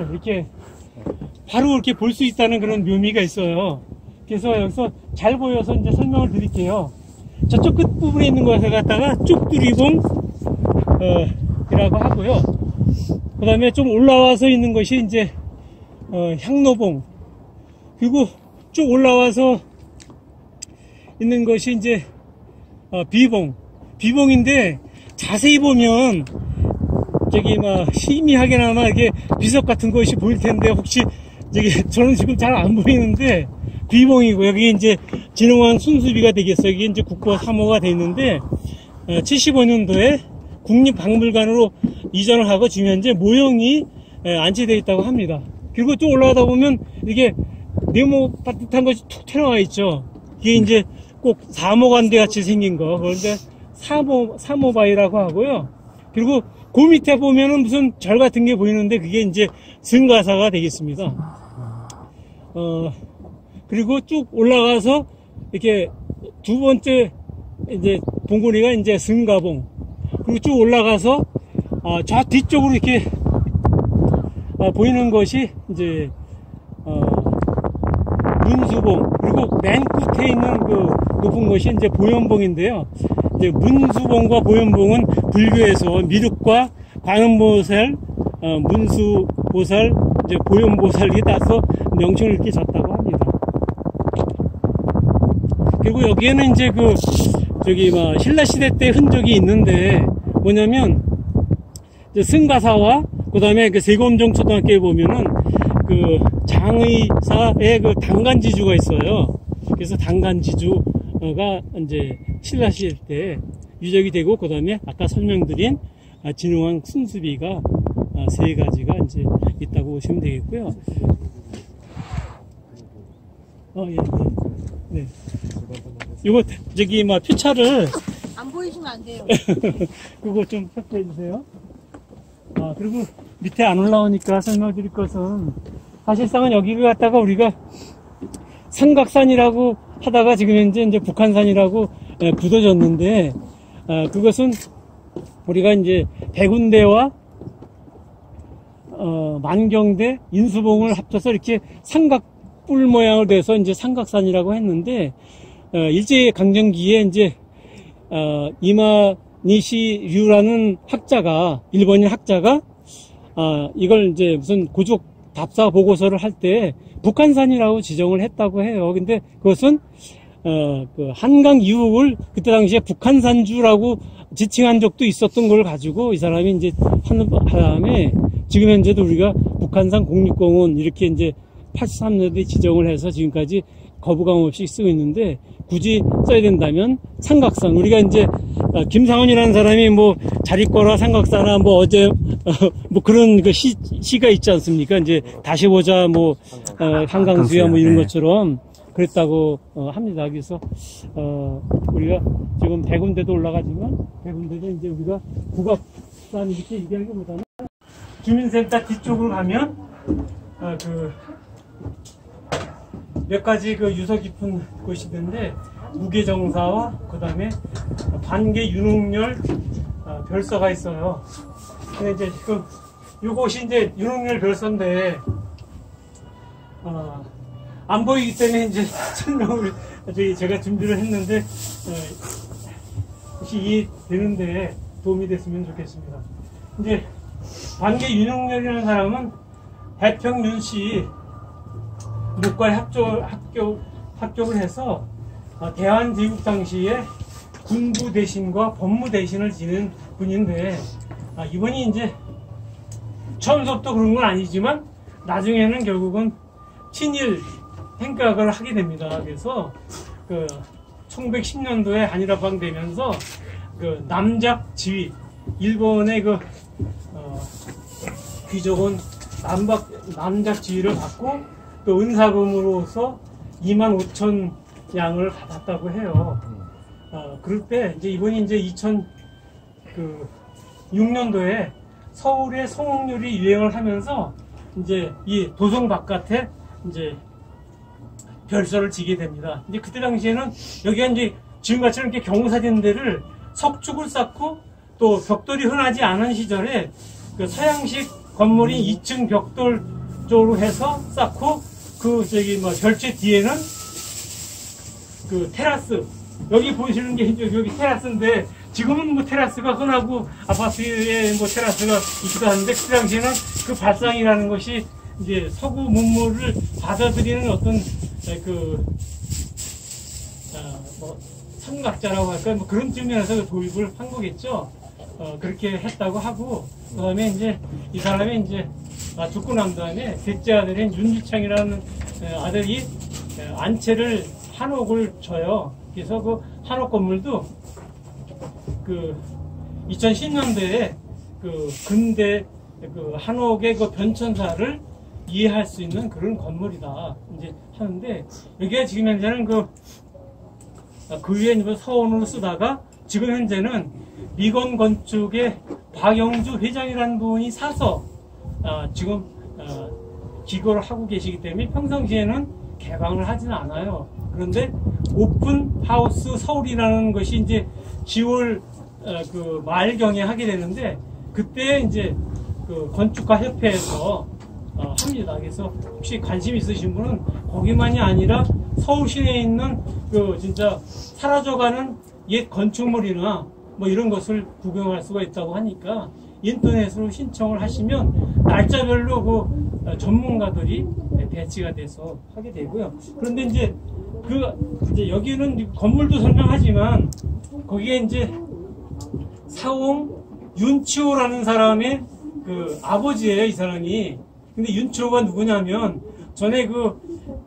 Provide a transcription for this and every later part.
이렇게 바로 이렇게 볼 수 있다는 그런 묘미가 있어요. 그래서 여기서 잘 보여서 이제 설명을 드릴게요. 저쪽 끝부분에 있는 것을 갖다가 쭉두리봉 이라고 하고요. 그 다음에 좀 올라와서 있는 것이 이제 향로봉, 그리고 쭉 올라와서 있는 것이 이제 비봉인데 자세히 보면 저기 막 희미하게나마 이렇게 비석 같은 것이 보일 텐데, 혹시 저기 저는 지금 잘 안 보이는데 비봉이고, 여기 이제 진흥원 순수비가 되겠어요. 이게 이제 국보 3호가 돼 있는데 75년도에 국립박물관으로 이전을 하고 지금 현재 모형이 안치되어 있다고 합니다. 그리고 또 올라가다 보면 이게 네모 따뜻한 것이 툭 튀어나와 있죠. 이게 이제 꼭 사모관대 같이 생긴 거, 그런데 사모바위라고 하고요. 그리고 그 밑에 보면은 무슨 절 같은 게 보이는데 그게 이제 승가사가 되겠습니다. 그리고 쭉 올라가서 이렇게 두 번째 이제 봉고리가 이제 승가봉, 그리고 쭉 올라가서 저 뒤쪽으로 이렇게 보이는 것이 이제 문수봉, 그리고 맨 끝에 있는 그 높은 것이 이제 보현봉인데요. 이제 문수봉과 보현봉은 불교에서 미륵과 관음보살, 문수보살, 이제 보현보살이 따서 명칭을 이렇게 졌다고 합니다. 그리고 여기에는 이제 저기 신라시대 때 흔적이 있는데 뭐냐면, 승가사와 그 다음에 세검정 초등학교에 보면은 장의사의 당간지주가 있어요. 그래서 당간지주가 이제 신라시대 때 유적이 되고, 그 다음에 아까 설명드린 진흥원 순수비가 세 가지가 이제 있다고 보시면 되겠고요. 예. 네. 요거 저기 표차를 안 보이시면 안 돼요. 그거 좀 체크해 주세요. 그리고 밑에 안 올라오니까 설명드릴 것은, 사실상은 여기를 갖다가 우리가 삼각산이라고 하다가 지금 현재 이제 북한산이라고 굳어졌는데, 그것은 우리가 이제 백운대와 만경대, 인수봉을 합쳐서 이렇게 삼각뿔 모양을 돼서 이제 삼각산이라고 했는데, 일제강점기에 이제 이마니시류라는 학자가, 일본인 학자가 이걸 이제 무슨 고족 답사 보고서를 할 때 북한산이라고 지정을 했다고 해요. 근데 그것은 한강 이륙을 그때 당시에 북한산주라고 지칭한 적도 있었던 걸 가지고 이 사람이 이제 한 다음에 지금 현재도 우리가 북한산 국립공원 이렇게 이제 83년도에 지정을 해서 지금까지 거부감 없이 쓰고 있는데, 굳이 써야 된다면 삼각산, 우리가 이제 김상훈이라는 사람이 자리꼬라 삼각사나 어제 그런 시가 있지 않습니까? 이제 다시 보자 한강수야 이런 것처럼 그랬다고 합니다. 그래서 우리가 지금 백운대도 올라가지만, 백운대도 이제 우리가 국악산 이렇게 얘기하기보다는 주민센터 뒤쪽으로 가면 몇 가지 유서 깊은 곳이 있는데, 무계정사와 그 다음에 반계 윤흥열 별서가 있어요. 근데 이제 요것이 이제 윤흥열 별서인데, 안 보이기 때문에 이제 설명을 제가 준비를 했는데, 혹시 이해되는데 도움이 됐으면 좋겠습니다. 이제 반계 윤흥열이라는 사람은 대평윤씨 목과에 합격을 해서 대한제국 당시에 군부 대신과 법무 대신을 지낸 분인데, 이분이 이제 처음부터 그런 건 아니지만 나중에는 결국은 친일 행각을 하게 됩니다. 그래서 1910년도에 한일합방 되면서 남작 지위, 일본의 귀족은 남작 지위를 받고 또 은사금으로서 25,000양을 받았다고 해요. 그럴 때 이제 이분이 이제 2006년도에 서울의 성홍률이 유행을 하면서 이제 이 도성 바깥에 이제 별서를 지게 됩니다. 이제 그때 당시에는 여기가 이제 지금같이 이렇게 경사진대를 석축을 쌓고 또 벽돌이 흔하지 않은 시절에 서양식 건물인 2층 벽돌 쪽으로 해서 쌓고 그 저기 뭐 별채 뒤에는 그 테라스, 여기 보시는 게 이제 여기 테라스인데 지금은 뭐 테라스가 흔하고 아파트에 뭐 테라스가 있기도 하는데 그 당시에는 그 발상이라는 것이 이제 서구 문물을 받아들이는 어떤 뭐 삼각자라고 할까요? 뭐 그런 측면에서 도입을 한 거겠죠. 그렇게 했다고 하고, 그 다음에 이제 이 사람이 이제 죽고 난 다음에 셋째 아들인 윤주창이라는 아들이 안채를 한옥을 줘요. 그래서 그 한옥 건물도 그 2010년대에 그 근대 그 한옥의 그 변천사를 이해할 수 있는 그런 건물이다 이제 하는데, 여기가 지금 현재는 그 위에 서원으로 쓰다가 지금 현재는 미건 건축의 박영주 회장이라는 분이 사서 지금 기거를 하고 계시기 때문에 평상시에는 개방을 하지는 않아요. 그런데 오픈 하우스 서울이라는 것이 이제 10월 그 말경에 하게 되는데, 그때 이제 그 건축가 협회에서 합니다. 그래서 혹시 관심 있으신 분은 거기만이 아니라 서울 시내에 있는 그 진짜 사라져가는 옛 건축물이나 뭐 이런 것을 구경할 수가 있다고 하니까 인터넷으로 신청을 하시면 날짜별로 그 전문가들이 배치가 돼서 하게 되고요. 그런데 이제 여기는 건물도 설명하지만 거기에 이제 사홍 윤치호라는 사람의 그 아버지예요, 이 사람이. 근데 윤치호가 누구냐면 전에 그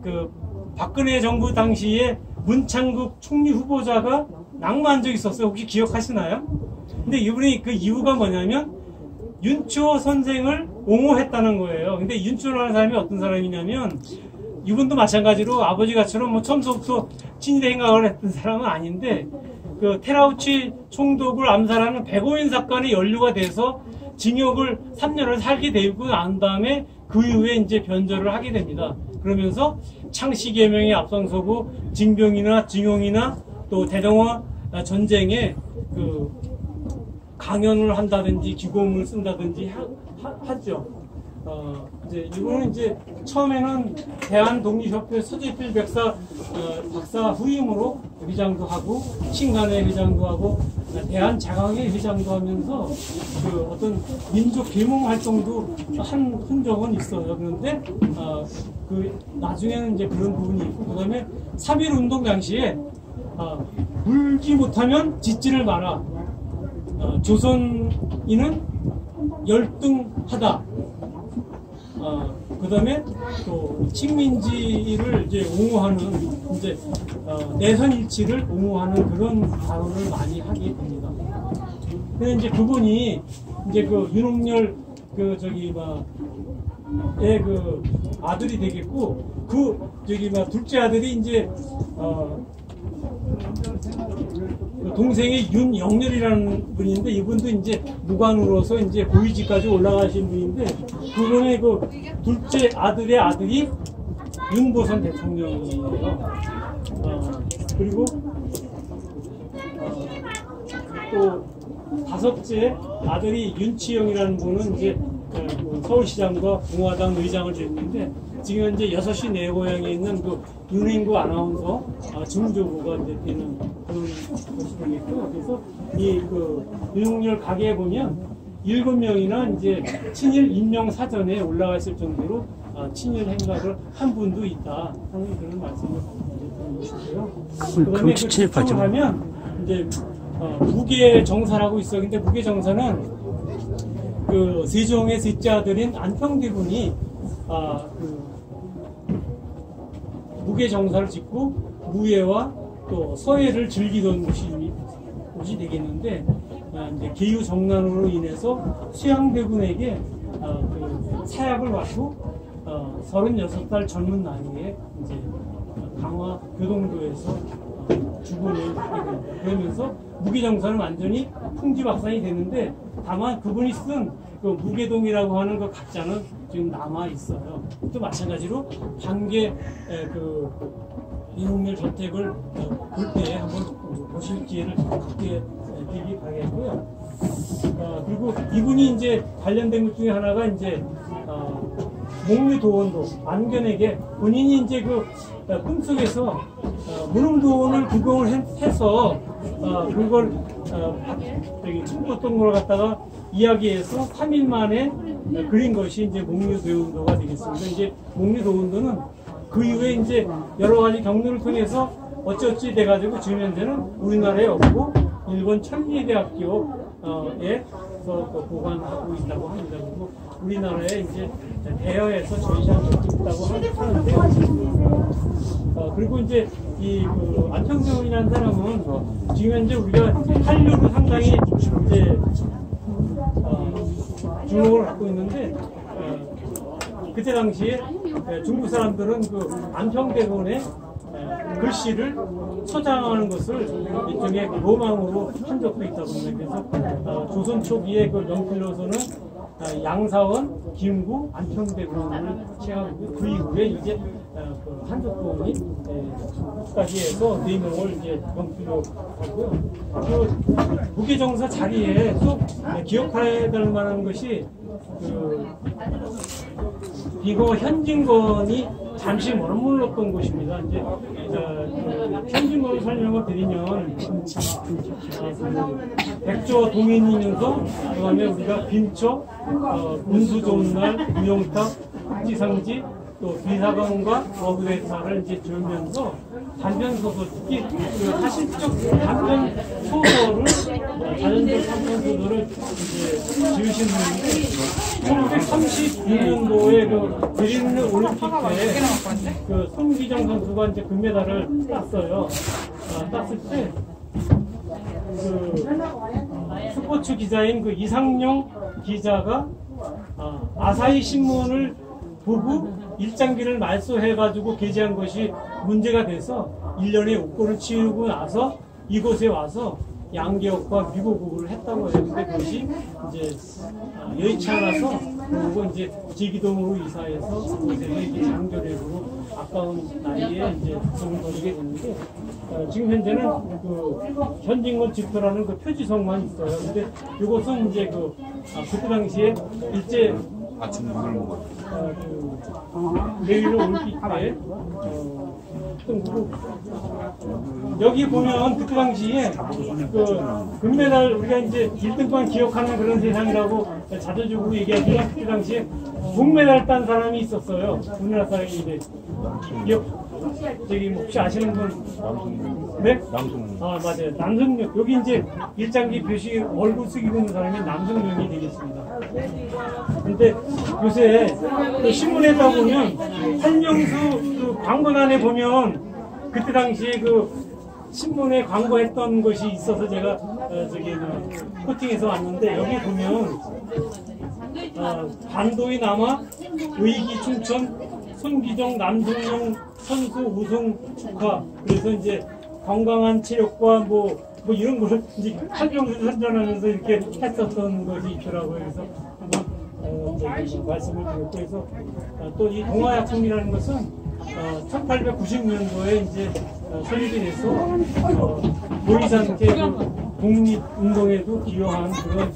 박근혜 정부 당시에 문창국 총리 후보자가 낙마한 적이 있었어요. 혹시 기억하시나요? 근데 이분이 그 이유가 뭐냐면 윤치호 선생을 옹호했다는 거예요. 근데 윤치호라는 사람이 어떤 사람이냐면, 이분도 마찬가지로 아버지가처럼 뭐 처음부터 친일 행각을 했던 사람은 아닌데, 그 테라우치 총독을 암살하는 백오인 사건이 연루가 돼서 징역을 3년을 살게 되고 난 다음에 그 이후에 이제 변절을 하게 됩니다. 그러면서 창씨 개명에 앞장서고 징병이나 징용이나 또 대동아 전쟁에 그 강연을 한다든지 기고문을 쓴다든지 하죠. 이제 이분은 이제 처음에는 대한독립협회 서재필 박사 후임으로 회장도 하고 신간회 회장도 하고 대한자강회 회장도 하면서 그 어떤 민족 계몽 활동도 한 흔적은 있어요. 그런데 그 나중에는 이제 그런 부분이 있고, 그다음에 3.1 운동 당시에 물지 못하면 짓지를 마라. 조선인은 열등하다. 그 다음에 또 식민지를 이제 옹호하는 이제 내선일치를 옹호하는 그런 발언을 많이 하게 됩니다. 근데 이제 그분이 이제 그 윤옥열 그 아들이 되겠고, 둘째 아들이 이제 동생의 윤영렬이라는 분인데, 이분도 이제 무관으로서 이제 고위직까지 올라가신 분인데, 그분의 그 둘째 아들의 아들이 윤보선 대통령이에요. 그리고 또 다섯째 아들이 윤치영이라는 분은 이제 서울시장과 공화당 의장을 됐는데, 지금 현재 6시 내 고향에 있는 그 윤행구 아나운서 중조부가 이제 되는 그런 것이 되겠고, 그래서 이 그 윤석열 가게에 보면 7명이나 이제 친일 인명 사전에 올라가 있을 정도로 친일 행각을 한 분도 있다 하는 그런 말씀을 드리고요. 그다음에 그 집중을 하면 이제 무게 정사라고 있어요. 근데 무게 정사는 그 세종의 셋째 아들인 안평대 군이 무게 정사를 짓고 무예와 또 서예를 즐기던 곳이 되겠는데, 이제 계유 정난으로 인해서 수양대군에게 그 사약을 받고 36살 젊은 나이에 이제 강화 교동도에서 죽음을 하게 됩니다. 그러면서 무게정사는 완전히 풍지박산이 되는데, 다만 그분이 쓴 그 무게동이라고 하는 그 각자는 지금 남아 있어요. 또 마찬가지로 반개 그 윤석열 저택을 볼 때 한번 보실 기회를 크게 드리기 바라겠고요. 그리고 이분이 이제 관련된 것 중에 하나가 이제 목류도원도 안견에게 본인이 이제 그 꿈속에서 무릉도원을 구경을 해서 그걸 여기 충북동굴을 갖다가 이야기해서 3일 만에 그린 것이 이제 목류도원도가 되겠습니다. 이제 목류도원도는 그 이후에 이제 여러 가지 경로를 통해서 어찌어찌 돼가지고 지금 현재는 우리나라에 없고 일본 천리대학교에서 보관하고 있다고 합니다. 그리고 우리나라에 이제 대여해서 전시한 적도 있다고 하는데, 그리고 이제 그 안평대원이라는 사람은 지금 현재 우리가 한류로 상당히 이제 주목을 갖고 있는데, 그때 당시에 중국 사람들은 그 안평대원의 글씨를 소장하는 것을 일종의 로망으로 한 적도 있다고 합니다. 그래서 조선 초기에 그 명필로서는 양사원, 김구, 안평대원을 취하고 그 이후에 이제 그 한족동이까지 해서 4명을 이제 명필로 하고요. 그 무게정사 자리에 또 기억해야 될 만한 것이 그 비거 현진건이 잠시 머물렀던 곳입니다. 이제 그 현진건을 설명을 드리면 백조 동인이면서 그다음에 우리가 빈초, 운수 좋은 날, 무용탑, 국지상지, 또 비사관과 어부대사를 이제 지으면서 단편 소설, 특히 그 사실적 단편 소설을 자연적 단편 소설을 이제 지으신 분인데 1932년도에 그 베를린 올림픽 때 그 손기정 선수가 이제 금메달을 땄어요. 땄을 때 그 스포츠 기자인 그 이상용 기자가 아사히 신문을 보고 일장기를 말소해가지고 게재한 것이 문제가 돼서 1년의 욕구를 치르고 나서 이곳에 와서 양계역과 미고국을 했다고 해요. 근데 그것이 이제 여의치 않아서 그리고 이제 제기동으로 이사해서 이제 장교력으로 아까운 나이에 이제 구성을 거두게 됐는데 지금 현재는 그 현진건 집터라는 그 표지성만 있어요. 근데 이것은 이제 그때 당시에 일제 아침 물을 먹어. 내일로 올림픽 때 여기 보면 그때 당시에 그 금메달 우리가 이제 1등만 기억하는 그런 세상이라고 자주주고 얘기하지만 그때 당시에 동메달 딴 사람이 있었어요. 우리나라 사람인데 기억 저기 혹시 아시는 분? 네? 남성. 맞아요. 남성용. 여기 이제 일장기 표시 얼굴 숙이고 있는 사람이 남성용이 되겠습니다. 근데 요새 그 신문에다 보면 한명수 그 광고란에 보면 그때 당시에 그 신문에 광고했던 것이 있어서 제가 저기 코팅해서 왔는데 여기 보면 반도의 남아 의기 충천 손기정 남성용 선수 우승 축하. 그래서 이제 건강한 체력과 뭐 이런 걸 이제 한명수 선전하면서 이렇게 했었던 것이 있더라고요. 그래서 한번 말씀을 드렸고, 그래서 또 이 동아약품이라는 것은 1890년도에 이제 설립이 돼서 노이산태 독립운동에도 기여한 그런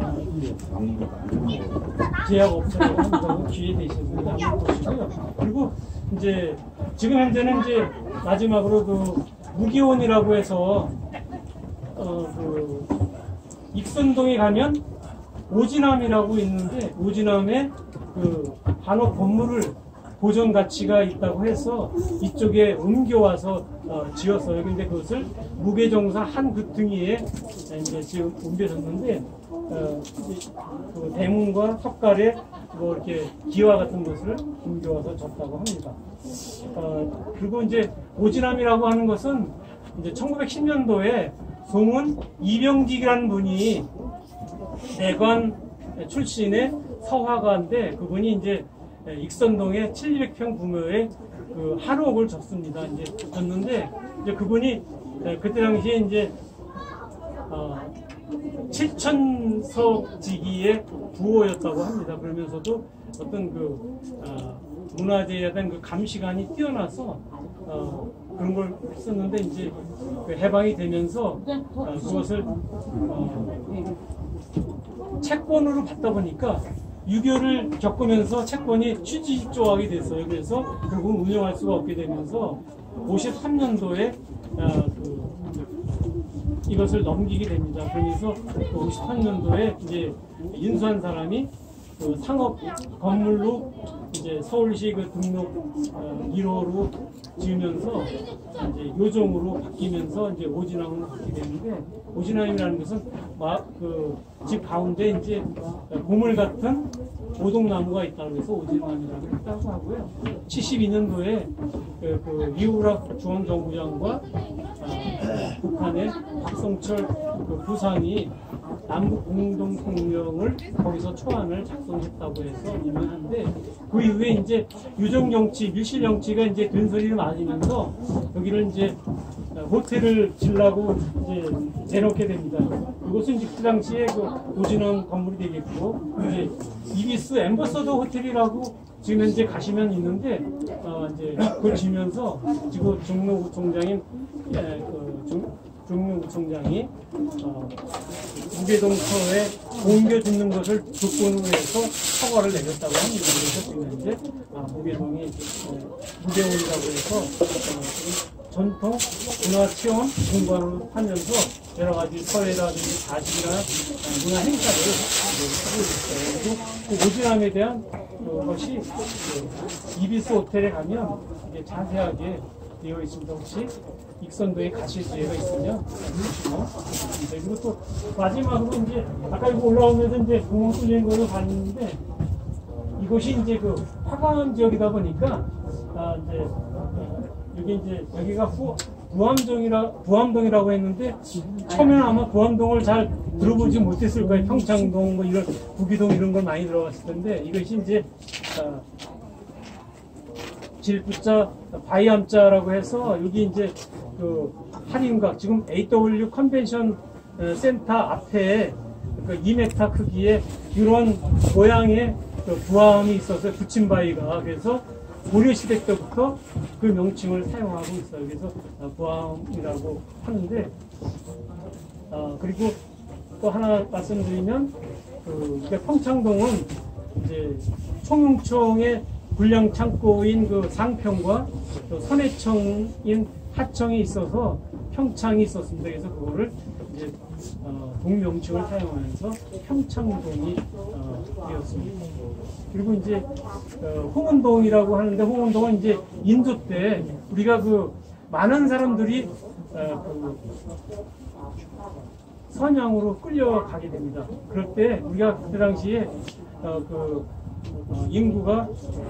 제약업체라고 한다고 기회되시고 나온 것이고요. 그리고 이제 지금 현재는 이제 마지막으로 그 무기원이라고 해서 그 익선동에 가면 오지남이라고 있는데 오지남에 그 한옥 건물을 보존 가치가 있다고 해서 이쪽에 옮겨와서 지었어요. 근데 그것을 무게정사 한 구퉁이에 이제 지금 옮겨졌는데 그 대문과 석갈에 뭐 이렇게 기와 같은 것을 옮겨와서 졌다고 합니다. 그리고 이제 오지남이라고 하는 것은 이제 1910년도에 송은 이병직이라는 분이 내관 출신의 서화가인데 그분이 이제 익선동에 700평 규모의 그 한옥을 졌습니다. 이제 졌는데 이제 그분이 그때 당시에 이제 7천석지기의 부호였다고 합니다. 그러면서도 어떤 그 문화재에 대한 그 감시관이 뛰어나서 그런 걸 했었는데 이제 그 해방이 되면서 그것을 채권으로 받다 보니까 6.25를 겪으면서 채권이 취지조각이 됐어요. 그래서 결국 운영할 수가 없게 되면서 53년도에 이것을 넘기게 됩니다. 그러면서 53년도에 이제 인수한 사람이 그 상업 건물로 이제 서울시 그 등록 1호로 지으면서 이제 요정으로 바뀌면서 이제 오진항으로 바뀌게 되는데, 오진항이라는 것은 집 가운데 이제 보물 같은 오동나무가 있다고 해서 오진항이라고 했다고 하고요. 72년도에 그 이우락 중앙정부장과 북한의 박성철 그 부상이 남북 공동성명을 거기서 초안을 작성했다고 해서 유명한데, 그 이후에 이제 유정정치, 밀실정치가 이제 된소리를 맞으면서 여기를 이제 호텔을 지으려고 이제 내놓게 됩니다. 이것은 이제 그 당시에 그 오진원 건물이 되겠고, 이제 이비스 엠버서더 호텔이라고 지금 현재 가시면 있는데, 이제 그걸 지면서 지금 중로구청장인 중로구청장이 무계동 터에 옮겨 짓는 것을 조건으로 해서 허가를 내렸다고 합니다. 그래서 지금 현재 무계동이 무계원이라고 해서 전통 문화체험 공간으로 하면서 여러 가지 서예라든지 가식이나 문화 행사를 하고 있어요. 그리고 그 오진항에 대한 것이 이비스 호텔에 가면 이게 자세하게 되어 있습니다. 혹시 익선도에 가실 기회가 있으면 보시고. 그리고 또 마지막으로 이제 아까 이거 올라오면서 이제 공원 뚫리는 걸로 봤는데, 이곳이 이제 그 화강 지역이다 보니까 이제 여기 이제 여기가 부암동이라고 했는데, 처음에는 아마 부암동을 잘 들어보지 못했을 거예요. 평창동 뭐 이런 구기동 이런 걸 많이 들어봤을 텐데, 이것이 이제 질부자 바이암자라고 해서 여기 이제 그 한인각 지금 AW 컨벤션 센터 앞에 그 2m 크기의 이런 모양의 그 부암이 있어서 부침바위가, 그래서 고려시대 때부터 그 명칭을 사용하고 있어요. 그래서 부암이라고 하는데, 그리고 또 하나 말씀드리면 평창동은 이제 총융청의 불량 창고인 그 상평과 또 선해청인 하청이 있어서 평창이 있었습니다. 그래서 그거를 이제 동명칭을 사용하면서 평창동이 되었습니다. 그리고 이제 홍은동이라고 하는데, 홍은동은 이제 인도 때 우리가 그 많은 사람들이 그 선양으로 끌려가게 됩니다. 그럴 때 우리가 그때 당시에 인구가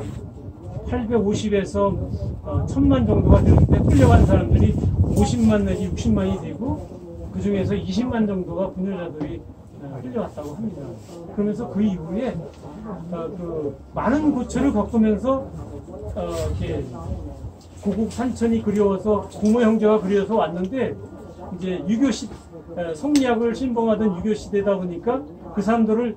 850에서 1000만 정도가 되는데, 끌려간 사람들이 50만 내지 60만이 되고, 그 중에서 20만 정도가 분열자들이 끌려갔다고 합니다. 그러면서 그 이후에 그 많은 고초를 겪으면서 이렇게 고국 산천이 그리워서, 부모 형제가 그리워서 왔는데, 이제 성리학을 신봉하던 유교 시대다 보니까 그 사람들을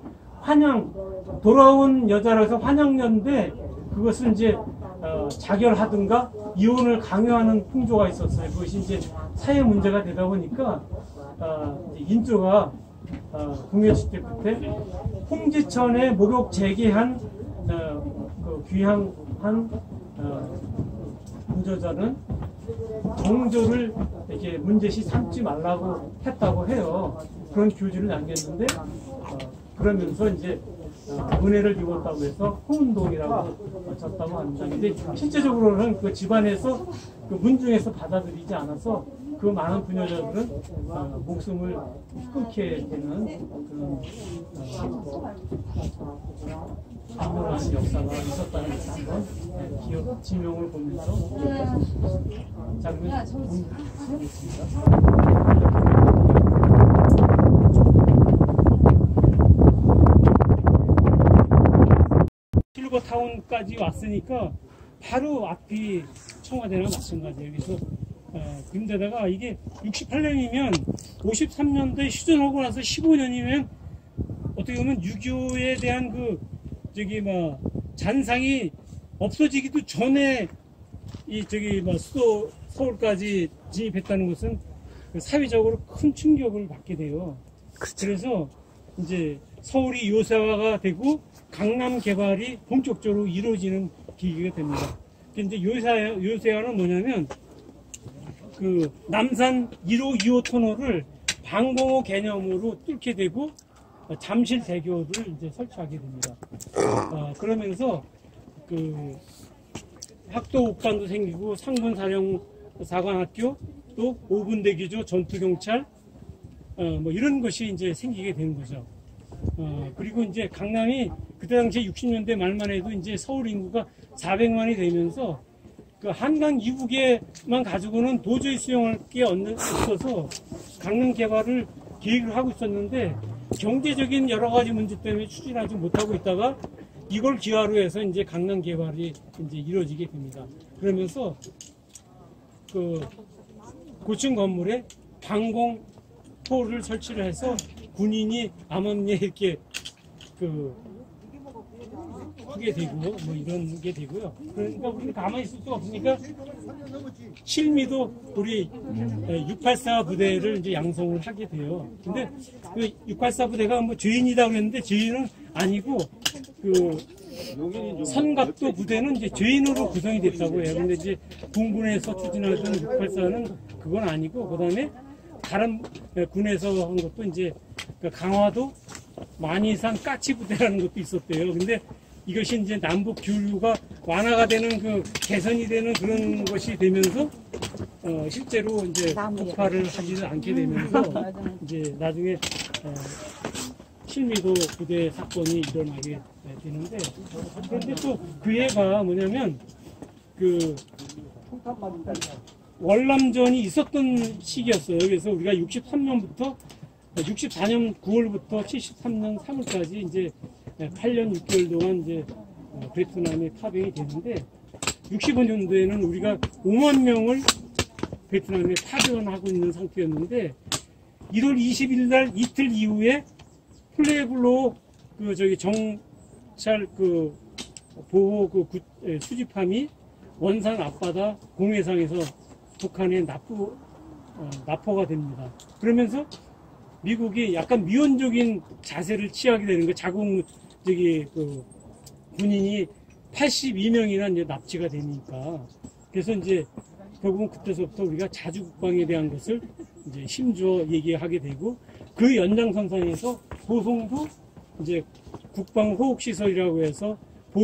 돌아온 여자라서 환양년인데, 그것을 이제 자결하든가 이혼을 강요하는 풍조가 있었어요. 그것이 이제 사회 문제가 되다 보니까 인조가 궁예시대 끝에 홍지천에 목욕 재개한 그 귀향한 무저자는 정조를 이렇게 문제시 삼지 말라고 했다고 해요. 그런 교지를 남겼는데, 그러면서 이제 은혜를 입었다고 해서 홍은동이라고 졌다고 합니다. 근데 실제적으로는 그 집안에서 그 문중에서 받아들이지 않아서 그 많은 부녀자들은 목숨을 끊게 되는 그런 안전한 역사가 있었다는 것을 한번 기억, 지명을 보면서 장면 보겠습니다. 실버타운까지 왔으니까 바로 앞이 청와대랑 마찬가지예요. 그래서 근데다가 이게 68년이면 53년도에 휴전하고 나서 15년이면 어떻게 보면 유교에 대한 그 잔상이 없어지기도 전에 수도 서울까지 진입했다는 것은 사회적으로 큰 충격을 받게 돼요. 그렇죠. 그래서 이제 서울이 요새화가 되고 강남 개발이 본격적으로 이루어지는 계기가 됩니다. 이제 요새화는 뭐냐면 그 남산 1호, 2호 터널을 방공호 개념으로 뚫게 되고 잠실대교를 이제 설치하게 됩니다. 그러면서 그 학도 옥반도 생기고 상군사령사관학교 또 5분대기조 전투경찰 뭐 이런 것이 이제 생기게 되는 거죠. 그리고 이제 강남이 그때 당시에 60년대 말만 해도 이제 서울 인구가 400만이 되면서 그 한강 이북에만 가지고는 도저히 수용할 게 없어서 강남 개발을 계획을 하고 있었는데 경제적인 여러 가지 문제 때문에 추진하지 못하고 있다가 이걸 기화로 해서 이제 강남 개발이 이제 이루어지게 됩니다. 그러면서 그 고층 건물에 방공포를 설치를 해서 군인이 암암리에 이렇게 그 하게 되고 뭐 이런 게 되고요. 그러니까 우리는 가만히 있을 수가 없으니까 실미도 우리 684 부대를 이제 양성을 하게 돼요. 근데 그 684 부대가 뭐 죄인이다 그랬는데 죄인은 아니고 그 선각도 부대는 이제 죄인으로 구성이 됐다고 해요. 근데 이제 공군에서 추진하던 684는 그건 아니고 그다음에 다른 군에서 한 것도 이제 강화도 만이산 까치 부대라는 것도 있었대요. 근데 이것이 이제 남북 교류가 완화가 되는 그 개선이 되는 그런 것이 되면서 실제로 이제 폭발을 하지는 않게 되면서 이제 나중에 실미도 부대 사건이 일어나게 되는데 그런데 또 그 해가 뭐냐면 그 월남전이 있었던 시기였어요. 그래서 우리가 63년부터 64년 9월부터 73년 3월까지 이제 8년 6개월 동안 이제 베트남에 파병이 되는데 65년도에는 우리가 5만 명을 베트남에 파병하고 있는 상태였는데 1월 20일 날 이틀 이후에 플레블로 그 저기 정찰 그 보호 그 수집함이 원산 앞바다 공해상에서 북한에 납포가 됩니다. 그러면서 미국이 약간 미온적인 자세를 취하게 되는 거 자국 저기 그 군인이 82명이나 이제 납치가 되니까 그래서 이제 결국은 그때서부터 우리가 자주국방에 대한 것을 이제 힘주어 얘기하게 되고 그 연장선상에서 보송도 이제 국방호흡시설이라고 해서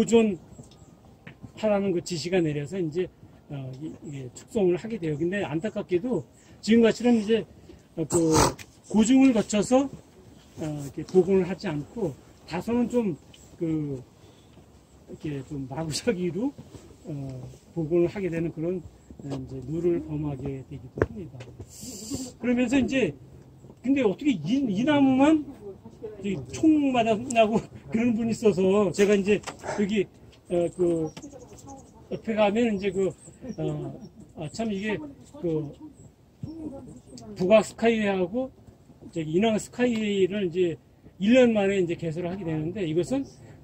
보존하라는 그 지시가 내려서 이제 이게 축성을 하게 돼요. 근데 안타깝게도 지금같이는 이제 그 고증을 거쳐서 이렇게 복원을 하지 않고 다소는 좀 그 이렇게 좀 마구잡이로 복원을 하게 되는 그런 이제 룰을 범하게 되기도 합니다. 그러면서 이제 근데 어떻게 이 나무만 총 맞았냐고 그런 분이 있어서 제가 이제 여기 그 옆에 가면 이제 참 이게 그 북악 스카이웨이하고 저기 인왕 스카이웨이를 이제 1년 만에 이제 개설을 하게 되는데 이것은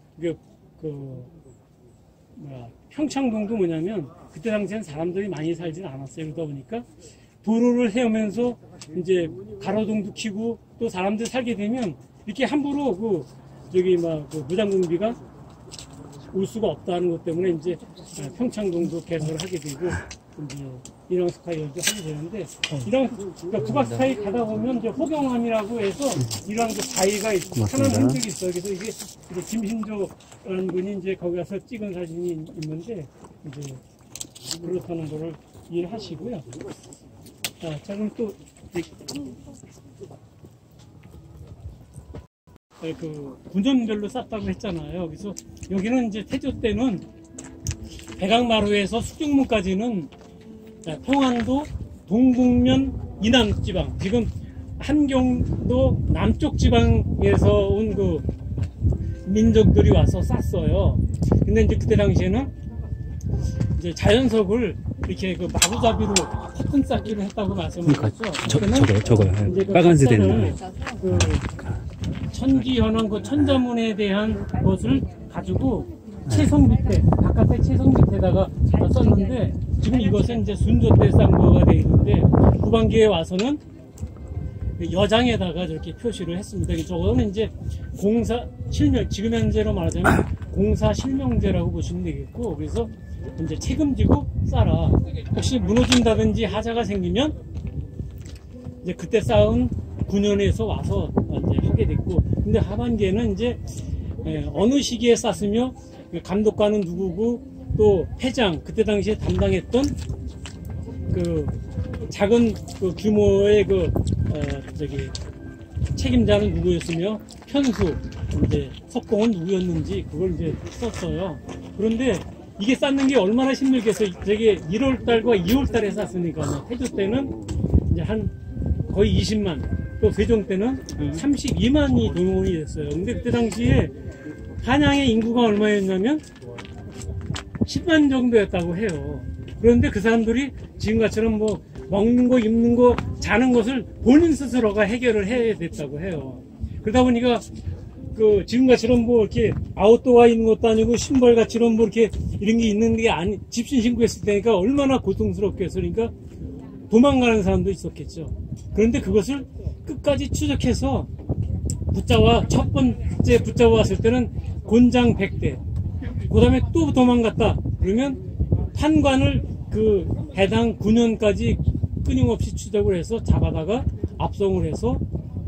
평창동도 뭐냐면 그때 당시엔 사람들이 많이 살진 않았어요. 그러다 보니까 도로를 헤엄면서 이제 가로등도 켜고 또 사람들 살게 되면 이렇게 함부로 그 무장공비가 올 수가 없다는 것 때문에 이제 평창동도 개설을 하게 되고 이제 인왕 스카이도 하게 되는데 그러니까 북악 스카이 가다 보면 이제 호경함이라고 해서 이런 그 바위가 하나는 흔적이 있어요. 그래서 이게 김신조라는 분이 이제 거기 가서 찍은 사진이 있는데 이제 그렇다는 거를 이해하시고요. 자, 그럼 또 그 군점별로 쌌다고 했잖아요. 그래서 여기는 이제 태조 때는 백악마루에서 숙중문까지는 평안도, 동북면, 이남지방, 지금 한경도 남쪽 지방에서 온 그 민족들이 와서 쌌어요. 근데 이제 그때 당시에는 이제 자연석을 이렇게 그 마구잡이로 커튼 쌓기를 했다고 말씀하셨죠. 저거요. 빨간색 되는 그 천기현황 그 천자문에 대한 것을 가지고 채성 밑에 바깥에 채성 밑에다가 썼는데 지금 이것은 이제 순조 때 싼 거가 되어 있는데 후반기에 와서는 여장에다가 저렇게 표시를 했습니다. 저거는 이제 공사 실명, 지금 현재로 말하자면 공사 실명제라고 보시면 되겠고, 그래서 이제 책임지고 쌓아라. 혹시 무너진다든지 하자가 생기면 이제 그때 쌓은 9년에서 와서 이제 하게 됐고, 근데 하반기에는 이제 어느 시기에 쌌으며 감독관은 누구고 또 회장 그때 당시에 담당했던 그 작은 그 규모의 책임자는 누구였으며 편수 이제 석공은 누구였는지 그걸 이제 썼어요. 그런데 이게 쌓는 게 얼마나 힘들겠어요. 되게 1월달과 2월달에 쌌으니까 태조 때는 이제 한 거의 20만, 또 세종 때는 32만이 동원이 됐어요. 근데 그때 당시에 한양의 인구가 얼마였냐면 10만 정도였다고 해요. 그런데 그 사람들이 지금같이는 뭐 먹는 거, 입는 거, 자는 것을 본인 스스로가 해결을 해야 됐다고 해요. 그러다 보니까 그 지금같이는 뭐 이렇게 아웃도어가 있는 것도 아니고 신발같이는 뭐 이렇게 이런 게 있는 게 아니, 집신 신고 했을 때니까 얼마나 고통스럽겠어. 그러니까 도망가는 사람도 있었겠죠. 그런데 그것을 끝까지 추적해서 첫 번째 붙잡아왔을 때는 곤장 100대, 그 다음에 또 도망갔다 그러면 판관을 그 해당 9년까지 끊임없이 추적을 해서 잡아다가 압송을 해서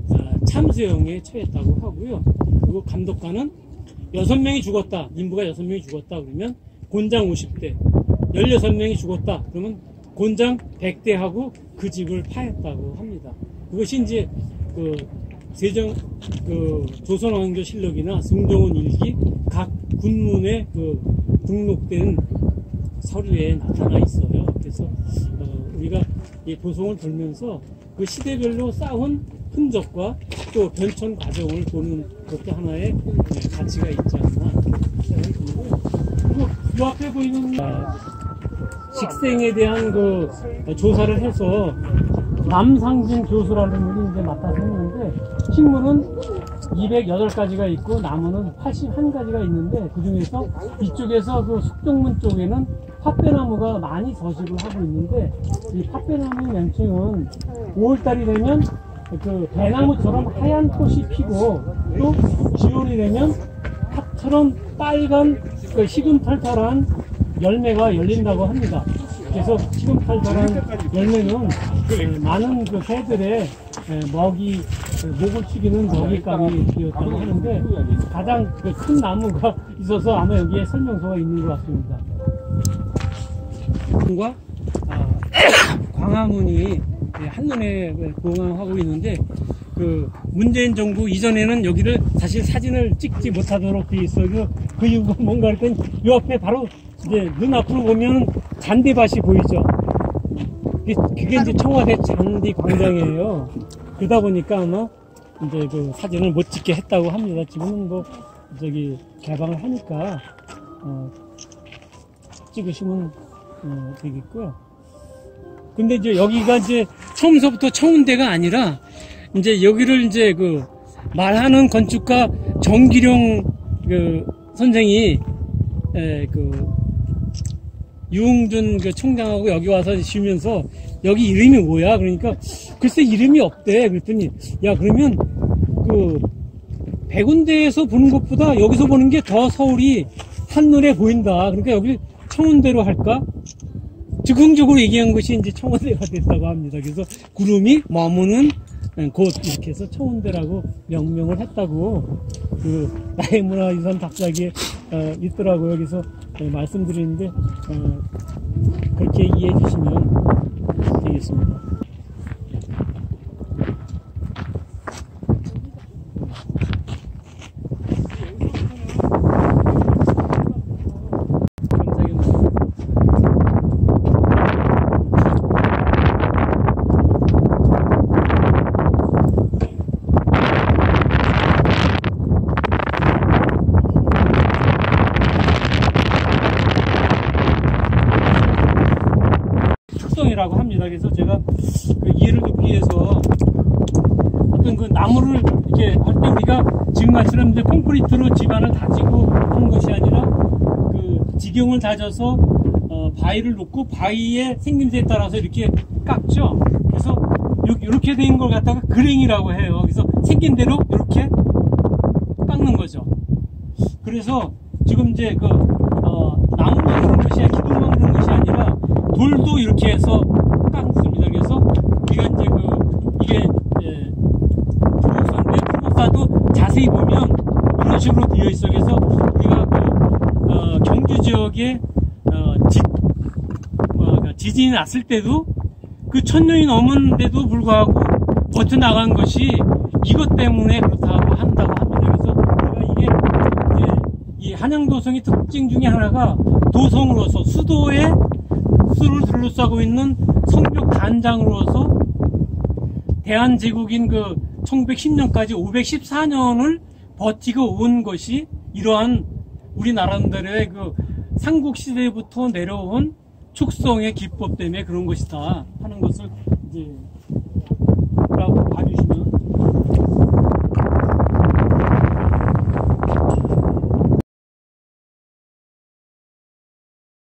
참수형에 처했다고 하고요. 그리고 감독관은 6명이 죽었다, 인부가 6명이 죽었다 그러면 곤장 50대, 16명이 죽었다 그러면 곤장 100대하고 그 집을 파했다고 합니다. 그것이 이제 그 세종 그 조선왕조실록이나 승정원 일기 각 군문에 그 등록된 서류에 나타나 있어요. 그래서 우리가 이 도성을 돌면서 그 시대별로 쌓은 흔적과 또 변천 과정을 보는 것도 하나의 가치가 있지 않나. 그리고 이 앞에 보이는 식생에 대한 그 조사를 해서 남상진 교수라는 분이 이제 맡아서 했는데, 식물은 208가지가 있고 나무는 81가지가 있는데, 그 중에서 이쪽에서 그 숙정문 쪽에는 팥배나무가 많이 서식을 하고 있는데, 이 팥배나무 명칭은 5월달이 되면 그 배나무처럼 하얀 꽃이 피고, 또 지월이 되면 팥처럼 빨간 그 시금털털한 열매가 열린다고 합니다. 그래서 시금털털한 열매는 많은 그 새들의 먹이, 목을 죽이는 먹잇감이 되었다고 하는데, 가장 큰 나무가 있어서 아마 여기에 설명서가 있는 것 같습니다. 광화문이 한눈에 공항하고 있는데, 그 문재인 정부 이전에는 여기를 사실 사진을 찍지 못하도록 되어 있어요. 그 이유가 뭔가 했더니 이 앞에 바로 이제 눈앞으로 보면 잔디밭이 보이죠. 그게 이제 청와대 잔디 광장이에요. 그러다 보니까 아마 이제 그 사진을 못 찍게 했다고 합니다. 지금은 뭐 개방을 하니까 찍으시면 되겠고요. 근데 이제 여기가 이제 처음서부터 청운대가 아니라 이제 여기를 이제 그 말하는 건축가 정기룡 그 선생이 그 유흥준 그 총장하고 여기 와서 쉬면서 여기 이름이 뭐야? 그러니까 글쎄 이름이 없대. 그랬더니 야 그러면 그 100군데에서 보는 것보다 여기서 보는 게 더 서울이 한눈에 보인다. 그러니까 여기 청운대로 할까? 즉흥적으로 얘기한 것이 이제 청운대가 됐다고 합니다. 그래서 구름이 머무는 곳 이렇게 해서 청운대라고 명명을 했다고 그 나의 문화유산 답사기에 있더라고요. 그래서 말씀드리는데 그렇게 이해해 주시면 되겠습니다. 라고 합니다. 그래서 제가 그 이해를 돕기 위해서 어떤 그 나무를 이렇게 할 때 우리가 지금같이는 이제 콘크리트로 집안을 다지고 하는 것이 아니라 그 지경을 다져서 바위를 놓고 바위의 생김새에 따라서 이렇게 깎죠. 그래서 이렇게 된 걸 갖다가 그랭이라고 해요. 그래서 생긴 대로 이렇게 깎는 거죠. 그래서 지금 이제 나무만 그런 것이 아니라 기둥만 그런 것이 아니라 돌도 이렇게 해서 깎습니다. 그래서 우리가 이제 이게 풀목사인데 풀목사도 자세히 보면 이런 식으로 되어 있어. 그래서 우리가 경주 지역에 지진이 났을 때도 그 1000년이 넘은데도 불구하고 버텨나간 것이 이것 때문에 그렇다고 한다고 합니다. 그래서 우리가 이게 이제 이 한양도성의 특징 중에 하나가 도성으로서 수를 둘러싸고 있는 성벽 단장으로서 대한제국인 1910년까지 514년을 버티고 온 것이 이러한 우리나라들의 삼국시대부터 내려온 축성의 기법 때문에 그런 것이다 하는 것을 이제 라고 봐주시면